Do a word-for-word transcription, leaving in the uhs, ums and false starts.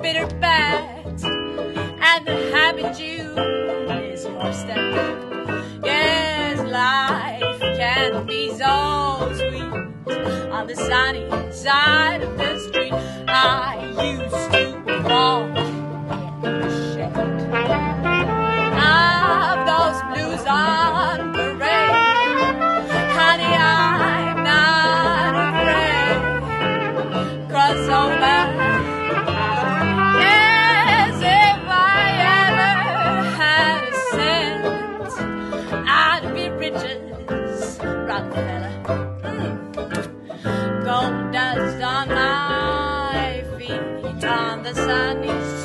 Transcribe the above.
bitter bat, and the happy June is your step. Yes, life can be so sweet on the sunny side of the street. I used to walk in the shade of those blues on parade. Honey, I'm not afraid. Cross over. Yes, if I ever had a cent, I'd be riches, Rockefeller. Mm. Gold dust on my feet on the sunny